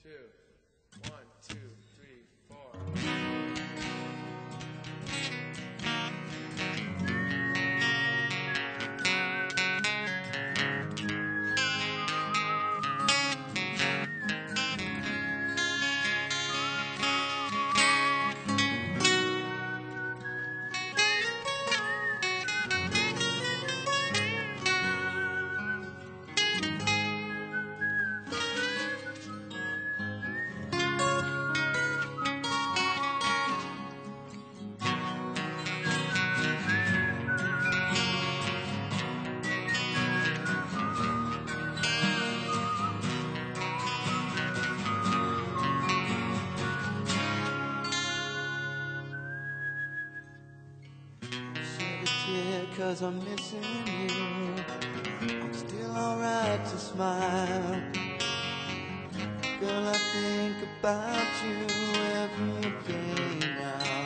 two. 1, 2, 3, 4. Cause I'm missing you. I'm still alright to smile. Girl, I think about you every day now.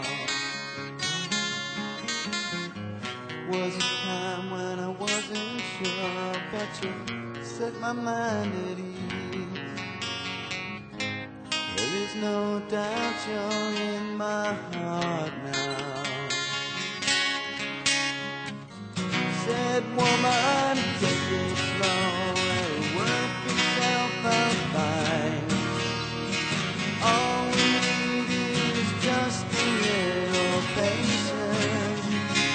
Was a time when I wasn't sure, but you set my mind at ease. There is no doubt you're in my heart now. Said, woman, take it slow, it'll work itself out fine. All we need is just a little patience.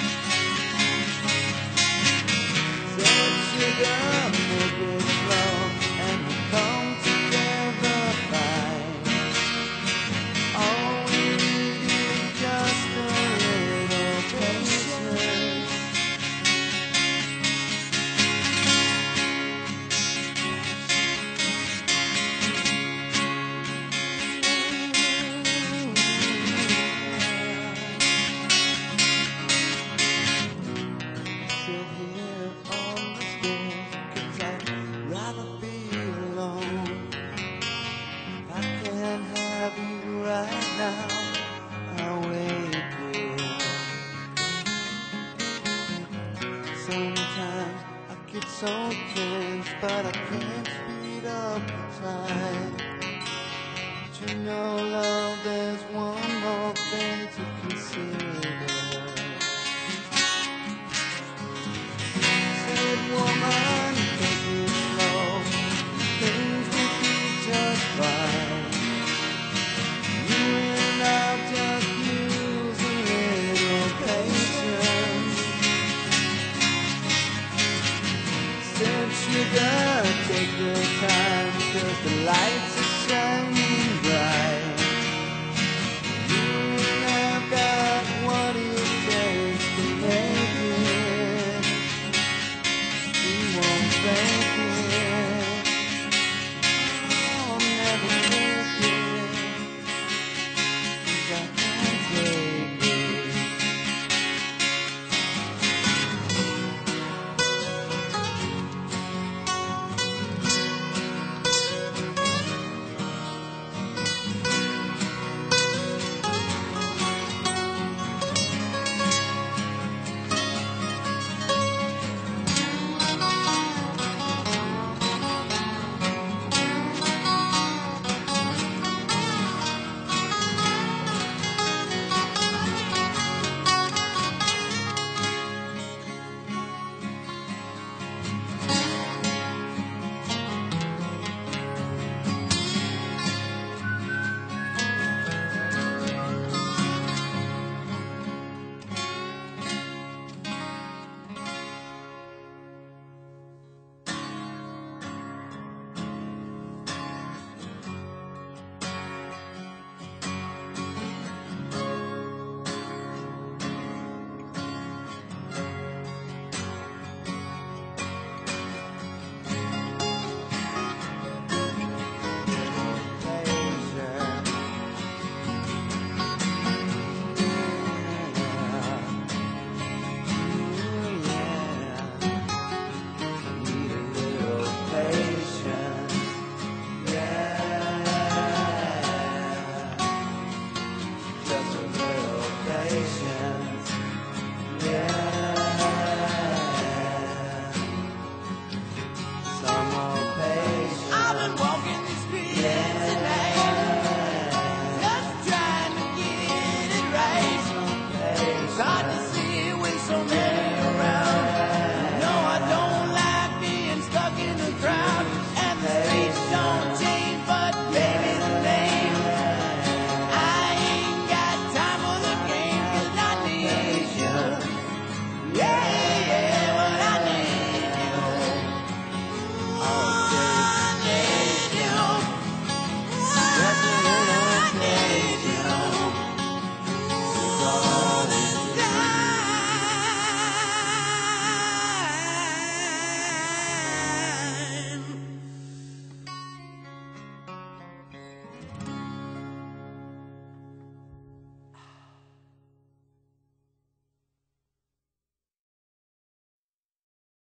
Said, sugar, make it slow, and we'll come together fine. All we need is just a little patience. Right now, I'll wait here. Sometimes I get so tense, but I can't speed up the time. But you know, love